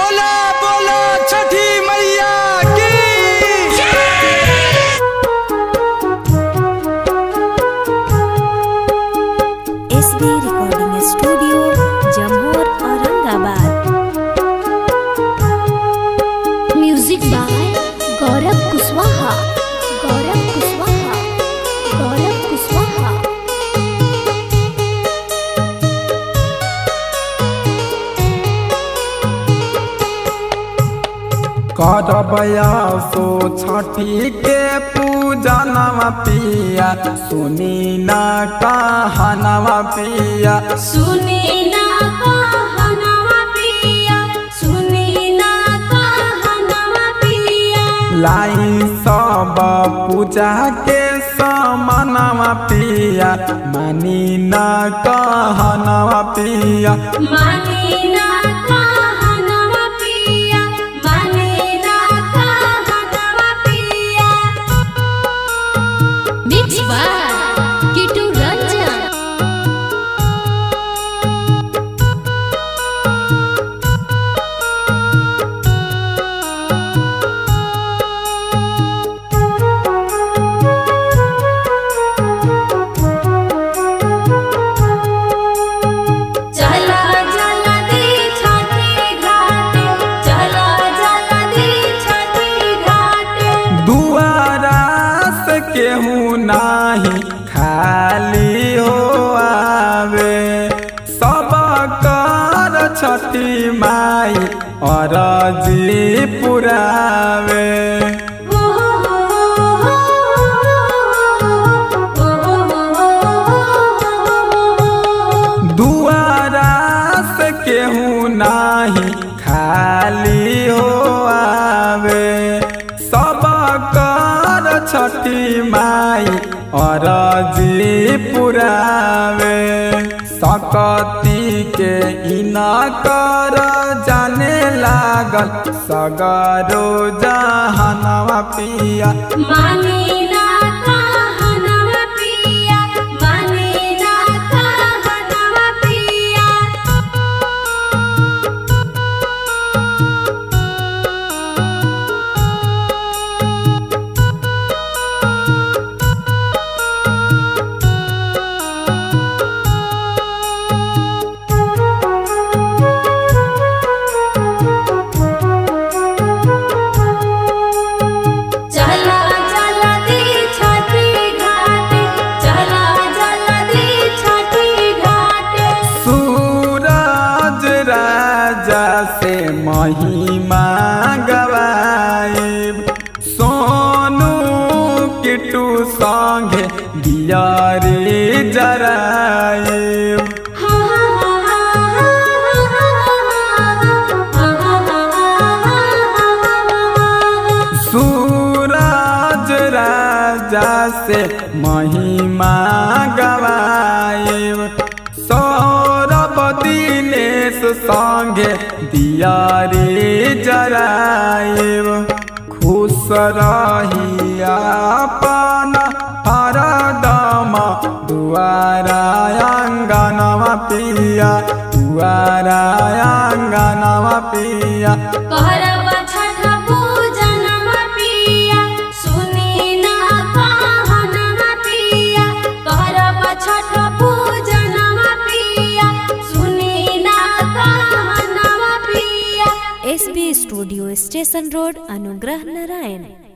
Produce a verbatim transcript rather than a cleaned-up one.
बोला बोला छठी मैया की। SB recording studio Jammu Aurangabad. Music by Gaurav Kushwaha Gaurav Kushwaha Gaurav Kushwaha. करबया सो छठी के पूजनवा पिया सुनी ना कहनवा पिया सुनी ना कहनवा पिया सुनी ना कहनवा पिया। लाई सब पूजा के समानवा पिया मानी ना कहनवा पिया मानी ना कहनवा पिया मानी ना कहनवा पिया। Mix by Kittu Ranjan. चला चला दी छठी घाटे चला चला दी छठी घाटे। दुआरा से केहू नाही खाली हो आवे सब कर छठी माई और जी पुरावे दुआरा से केहू नाही खाली हो आवे सब कर छठी माई और जी पुरावे सकती के इना कर जाने लागल सगरो जहनवा पिया मानी ना कहनवा पिया मानी ना कहनवा पिया। चला चला दी छठी घाटे चला चला दी छठी घाटे। सूरज राजा से महिमा गवाई सोनू किटू संगे दियारी जराई सूरज राजा से महिमा गवाई सौरभ दिनेश संगे दियारी जराई खुश रही अपन हरदम दुआरा आंगनवा पिया दुआरा आंगनवा पिया। करब छठ पूजनवा पिया सुनी ना कहनवा पिया करब छठ पूजनवा पिया सुनी ना कहनवा पिया। SB studio station road Anugrah Narayan.